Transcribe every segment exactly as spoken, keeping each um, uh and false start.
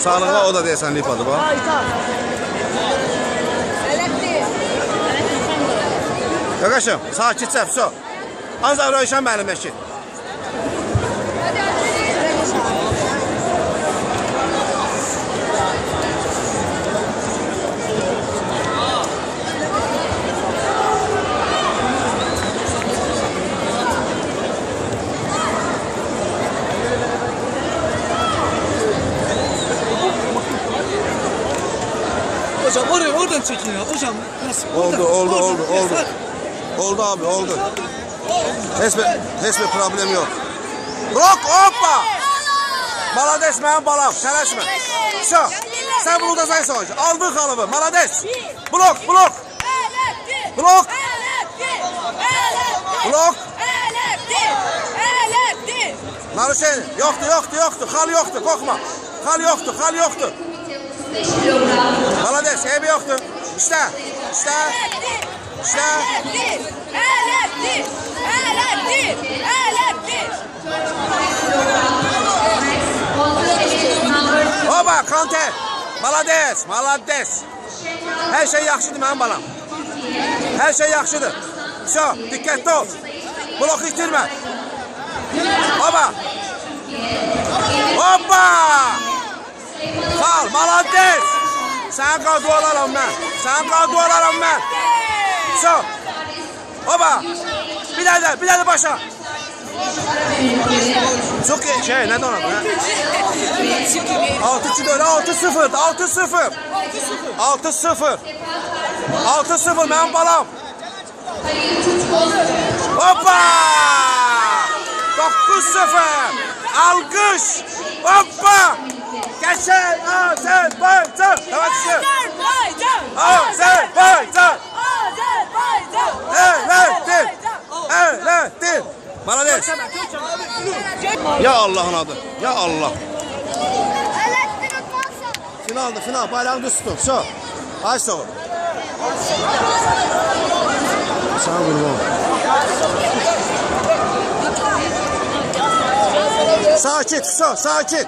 Sağlığa o da deyəsən lipadır bax. Qaqaşım, sakitcə, vso. Ancaq Röyşən mənim eşit. Hocam oraya oradan çekin ya. Hocam nasıl? Oldu, oldu, oldu, oldu. Oldu abi, oldu. Heç bir, heç bir problem yok. Blok, hoppa! Malades mənim balam, tələsmə. Şo, sən bunu da sayın sonucu. Aldın xalıbı, malades. Blok, blok. Blok. Blok. Naruşen, yoktu, yoktu, yoktu. Xal yoktu, korkma. Xal yoktu, xal yoktu. Malades, evi yoktu. İşte, işte. İşte. Oba, Kante. Malades, malades. Her şey yaxşıdır mənim balam. Her şey yaxşıdır. Şo, dikkatli ol. Bloku itirmə. Oba. Hoppa. Kal, malades. Sen kal dualarım ben. Sen kal dualarım ben. Şo. Oba. Bir daha da, bir daha da başa. Çok iyi şey, ne donat? altı dört, altı sıfır, altı sıfır. altı sıfır. altı sıfır benim balam. Hoppa! dokuz sıfır. Alkış. Hoppa! Geçen Azerbaycan. Evet işte. Azerbaycan. Elettin. Elettin. Malades. Ya Allah'ın adı. Ya Allah. Finaldı, final. Bayrağını düz tutun. Şu. Ay soğuk. Sana kurban. Sakit, şu. Sakit.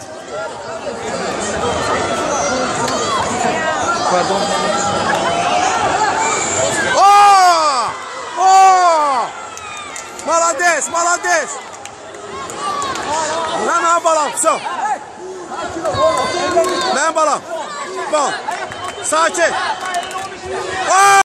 Pardon. Oh! Oh! Malades, malades. Mənim balam, so. Mənim balam. Bon. Sakit. Oh!